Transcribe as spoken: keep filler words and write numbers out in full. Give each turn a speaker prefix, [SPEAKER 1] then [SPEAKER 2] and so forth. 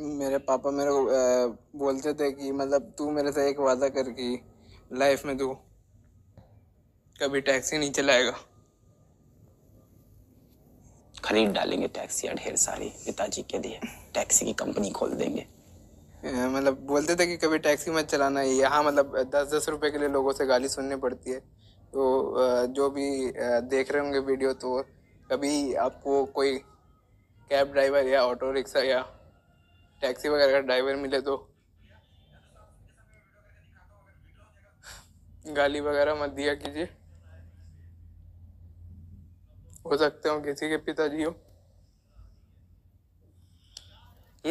[SPEAKER 1] मेरे पापा मेरे को अ, बोलते थे कि मतलब तू मेरे से एक वादा कर कि लाइफ में तू कभी टैक्सी नहीं चलाएगा।
[SPEAKER 2] खरीद डालेंगे टैक्सियाँ ढेर सारी, पिताजी के लिए टैक्सी की कंपनी खोल देंगे।
[SPEAKER 1] अ, मतलब बोलते थे कि कभी टैक्सी मत चलाना, यहाँ मतलब दस दस रुपए के लिए लोगों से गाली सुननी पड़ती है। तो अ, जो भी अ, देख रहे होंगे वीडियो, तो कभी आपको कोई कैब ड्राइवर या ऑटो रिक्शा या टैक्सी वगैरह का ड्राइवर मिले तो गाली वगैरह मत दिया कीजिए। हो सकते हो किसी के पिताजी हो।